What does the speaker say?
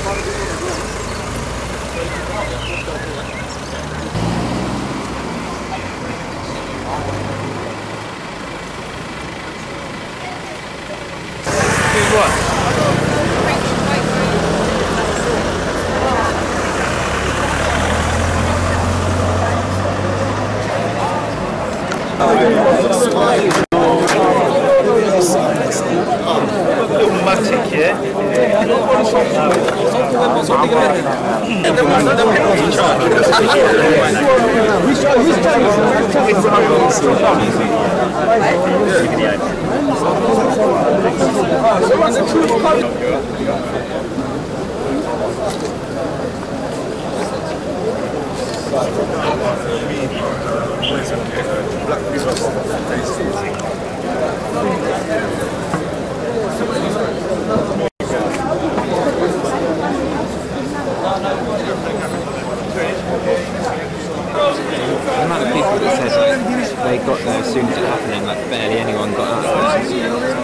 The amount of people that said like, they got there as soon as it happened and like barely anyone got out of it.